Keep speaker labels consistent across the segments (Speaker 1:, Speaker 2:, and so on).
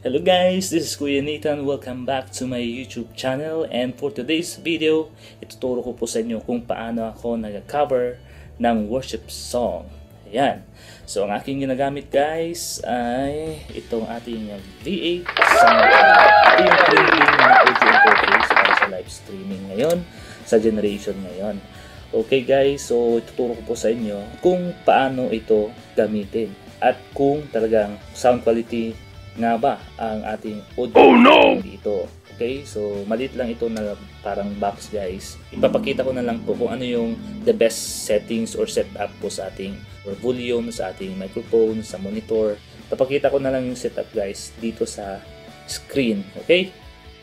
Speaker 1: Hello guys, this is Kuya Nathan. Welcome back to my YouTube channel, and for today's video, ituturo ko po sa inyo kung paano ako nag-cover ng worship song. Ayan. So ang aking ginagamit guys ay itong ating V8 sound. Ito yung trending na audio interface para sa live streaming ngayon, sa generation ngayon. Okay guys, so ituturo ko po sa inyo kung paano ito gamitin at kung talagang sound quality nga ba ang ating audio dito. Okay, so maliit lang ito na parang box guys. Ipapakita ko na lang po kung ano yung the best settings or setup po sa ating volume, sa ating microphone, sa monitor. Ipapakita ko na lang yung setup guys dito sa screen. Okay,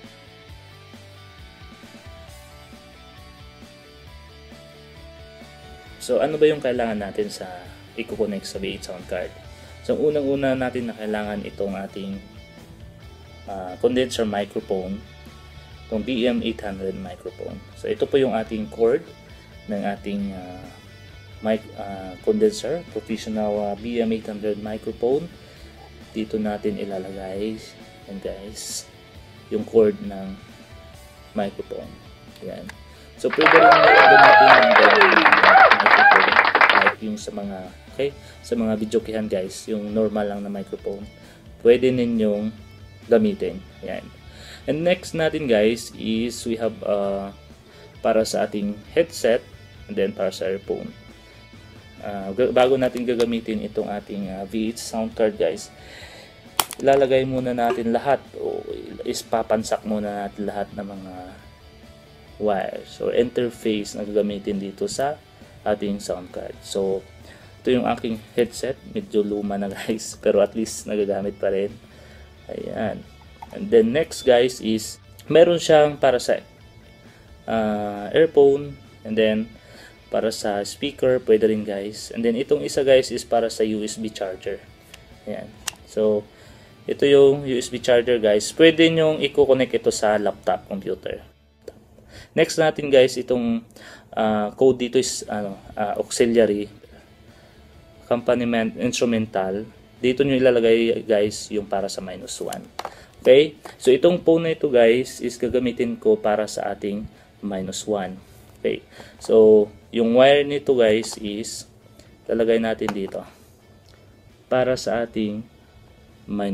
Speaker 1: so ano ba yung kailangan natin sa i-connect sa V8 sound card? So unang-una natin na kailangan itong ating condenser microphone, itong BM800 microphone. So ito po yung ating cord ng ating condenser, professional BM800 microphone. Dito natin ilalagay yan guys, yung cord ng microphone. Yan. So pwede rin gamitin ng microphone like yung sa mga sa mga videokihan guys, yung normal lang na microphone, pwede ninyong gamitin. Yan. And next natin guys is we have para sa ating headset and then para sa earphone. Bago natin gagamitin itong ating V8 sound card guys, ilalagay muna natin lahat o papansak muna natin lahat ng mga wires or interface na gagamitin dito sa ating sound card. So ito yung aking headset, medyo luma na guys, pero at least nagagamit pa rin. Ayan. And then next guys is meron siyang para sa earphone, and then para sa speaker pwede rin guys. And then itong isa guys is para sa USB charger. Ayan. So ito yung USB charger guys. Pwede nyong i-connect ito sa laptop computer. Next natin guys, itong code dito is auxiliary accompaniment instrumental. Dito nyo ilalagay guys yung para sa -1. Okay, so itong phone na ito guys is gagamitin ko para sa ating -1. Okay, so yung wire nito guys is lalagay natin dito para sa ating -1.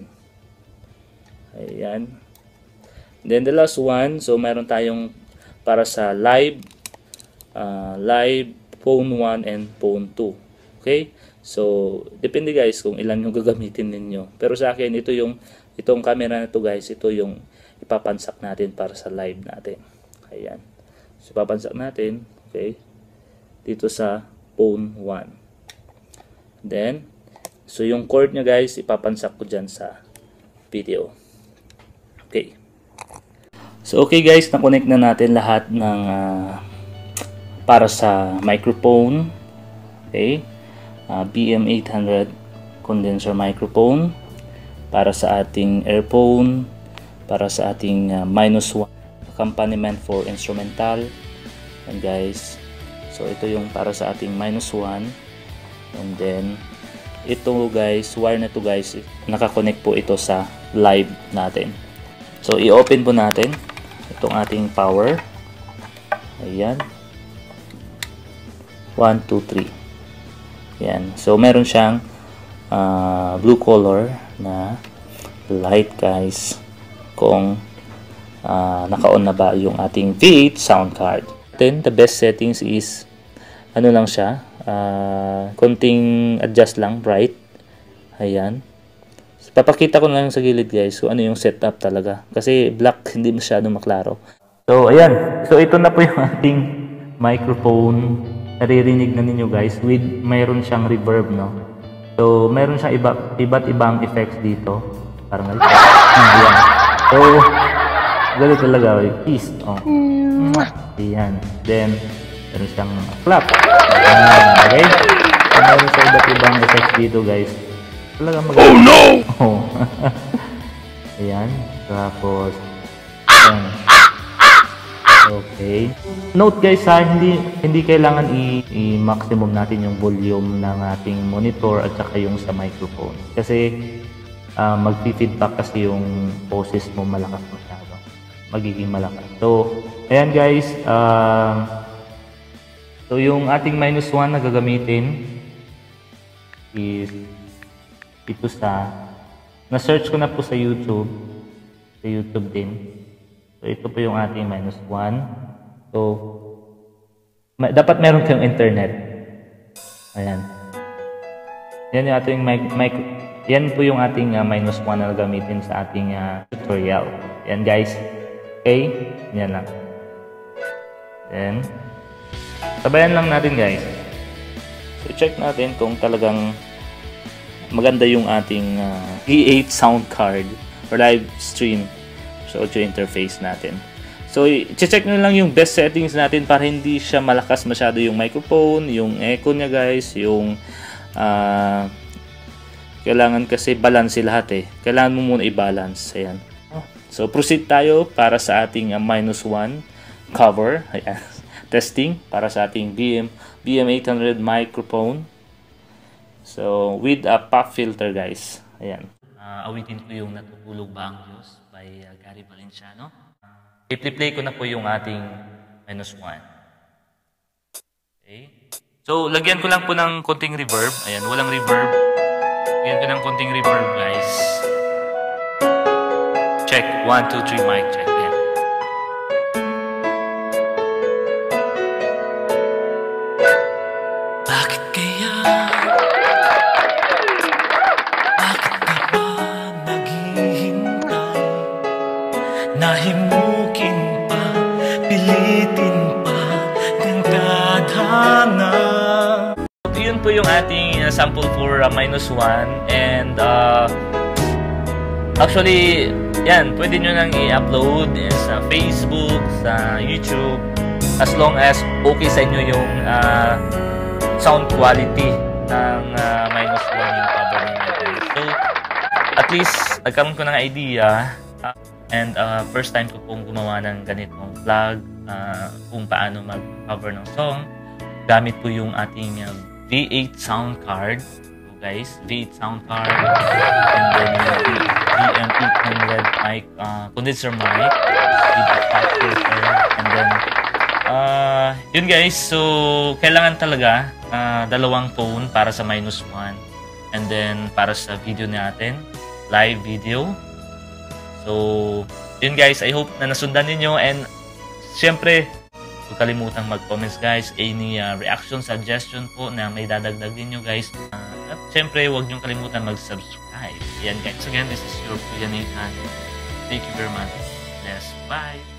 Speaker 1: Ayan. Then the last one, so meron tayong para sa live phone 1 and phone 2. Okay? So, depende guys kung ilan yung gagamitin ninyo. Pero sa akin, itong camera na to guys, ito yung ipapansak natin para sa live natin. Ayan. So, ipapansak natin, okay, dito sa phone 1. Then, so yung cord nya guys, ipapansak ko dyan sa video. Okay. So, okay guys, na-connect na natin lahat ng para sa microphone. Okay. BM800 condenser microphone, para sa ating earphone, para sa ating -1 accompaniment for instrumental. And guys, so ito yung para sa ating -1, and then ito guys, wire na to guys, nakakonect po ito sa live natin. So i-open po natin itong ating power. Ayan, 1, 2, 3. Yan. So meron siyang blue color na light guys kung naka-on na ba yung ating V8 sound card. Then the best settings is ano lang siya, konting adjust lang, bright. Ayan. So, papakita ko na lang sa gilid guys kung ano yung setup talaga, kasi black hindi masyado maklaro. So ayan. So ito na po yung ating microphone. Naririnig na ninyo guys, with mayroon siyang reverb, no? So meron siyang iba't ibang effects dito, parang ayan. So gano'n talaga, peace, oh. Ayan. Then meron siyang clap. Okay, so meron siyang iba't ibang effects dito guys, talaga maganda. Oh no! Oh. Ayan. Tapos ayan. Okay. Note guys ha, hindi kailangan i-maximum natin yung volume ng ating monitor at saka yung sa microphone. Kasi mag-feedback kasi yung boses mo malakas masyado. Magiging malakas. So, ayan guys. So, yung ating -1 na gagamitin is ito na-search ko na po sa YouTube. Sa YouTube din. So, ito po yung ating -1. So, dapat meron kayong internet. Ayan. Yan yung ating yan po yung ating -1 na gamitin sa ating tutorial. Yan guys. Okay? Yan lang. Then, sabayan lang natin guys. So, check natin kung talagang maganda yung ating V8 sound card or live stream sa audio interface natin. So, check nyo lang yung best settings natin para hindi siya malakas masyado yung microphone, yung echo niya guys, yung kailangan kasi balance lahat eh. Kailangan mo muna i-balance. Ayan. So, proceed tayo para sa ating -1 cover. Ayan. Testing para sa ating BM800 microphone. So, with a pop filter guys. Ayan. Awitin ko yung Natutulog Ba Ang Diyos by Gary Valenciano. I-play ko na po yung ating -1. Okay. So, lagyan ko lang po ng konting reverb. Ayan, walang reverb. Lagyan ko ng konting reverb, guys. Check. 1, 2, 3, mic check. Ayan. Bakit kaya? Bakit ka ba naghihintay? Nahimukin pa, pilitin pa ng tadhana. Yun po yung ating sample for -1 and actually yan, pwede nyo nang i-upload sa Facebook, sa YouTube as long as okay sa inyo yung sound quality ng -1 yung cover natin. So at least nagkaroon ko ng idea and first time ko pong gumawa ng ganitong vlog kung paano mag-cover ng song gamit po yung ating V8 sound card. So guys, V8 sound card and then yung BM800 mic, condenser mic with a pop filter and then yun guys, so kailangan talaga dalawang phone para sa -1 and then para sa video natin, live video. So yun guys, I hope na nasundan ninyo and syempre huwag kalimutang mag-comments guys, any reaction, suggestion po na may dadagdag ninyo guys. At syempre huwag niyong kalimutan mag-subscribe. Ayan guys, again, this is your Kuya Nathan. Thank you very much. Yes, bye!